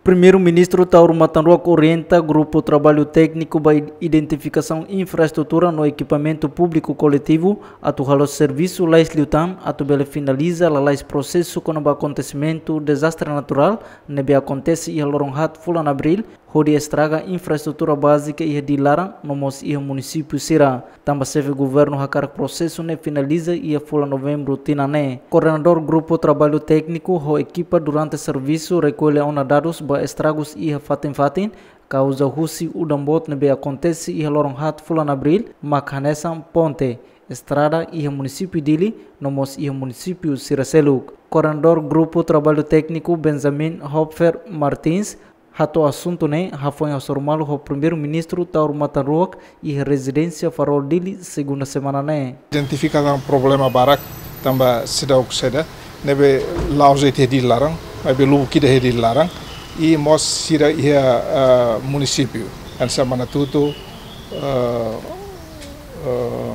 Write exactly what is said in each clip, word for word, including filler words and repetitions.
Primeiro-Ministro Tauro Matanruac orienta Grupo Trabalho Técnico para Identificação e Infraestrutura no Equipamento Público Coletivo, atual serviço Lais Liutan, atubele finaliza a lais processo com o acontecimento desastre natural, nebe acontece e aloronhat fulan abril, onde estraga infraestrutura básica e de Lara, no mos e município Sira. Também serve governo hakar processo ne finaliza e fulan novembro tinané. Coordenador Grupo Trabalho Técnico ho equipa durante serviço recolhe ona dados ba estragos e fatin-fatin, causa husi udambot nebe acontece e aloronhat fulan abril, makhanesam ponte. Estrada e município dele, no mos e município Siraseluk. Coordenador Grupo Trabalho Técnico Benjamin Hopfer Martins, hato assunto ne hafoi asormalo ho primeiro-ministro Tauro Matanruac e residência farol dele segunda semana ne. Identificar um problema barak tamba sidau kuseda nebe lausete di larang, nebe luki de di larang e mos sira ia uh, município an semana tudo uh, uh,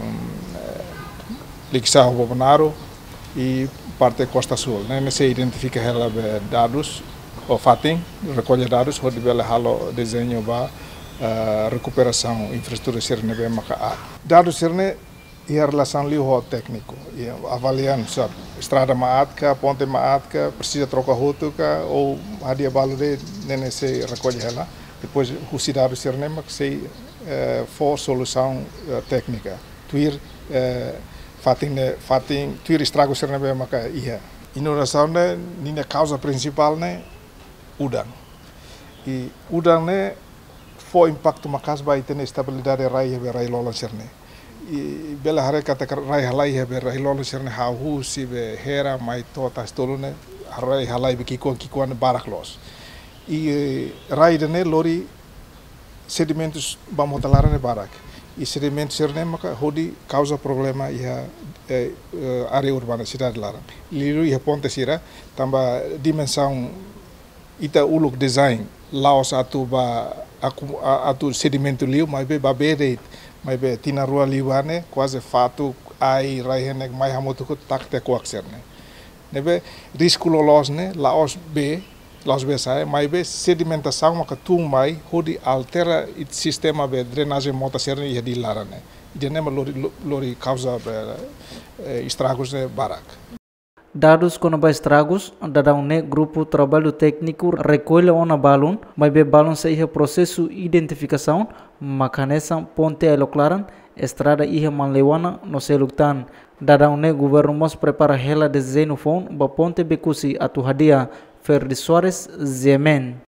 Lixa Bolsonaro e parte Costa Sul. Né? Se identifica ela dados, ou fatem, recolhe dados, onde ela halo desenho para uh, recuperação infraestrutura serne bem maca. Dados serne e a relação ali o técnico, e avaliando sabe, estrada maatka, ponte maatka, precisa trocar rota ou a dia balo de nem se recolhe ela. Depois o cidade serne maca se uh, for solução uh, técnica. Tuir uh, Fatin, fatin, tuir estrago serna bem maka ia. Inovação ne, nina causa principal ne, udang. E udang ne, foi impacto makas ba itene estabilidade rai hebe rai lola serne. E bela hare kata rai halai hebe rai lola serne hau si be hera mai tota stolo ne, rai halai be kikuan kikuan barak los. E rai ne lori sedimentos bamotalara ne barak. E sedimento serne maka hodi causa problema ia eh, área urbana cidade Lara. Liru ia ponte sira tamba dimensão ita uluk design laos atu ba atu sedimento liu mai be babere mai be tina rua liwane quase fato ai raihenek mai hamotu ko takte ko akserne. Nebe risco los ne laos be Las besai, mas be sedimentação maka tung mai hodi altera it sistema be drenagem mota serne e de larane. De nema lori lori causa be estragos de barak. Dados com os estragos, dadão ne grupo trabalho técnico recolhe ona balão, mas be balão se ia processo identificação, macanesa ponte eloclaran, estrada ia manlewana no seluktan. Dadão ne governo mos prepara hela de xenofone ba ponte bekusi atu hadia Ferdi Soares, Zemen.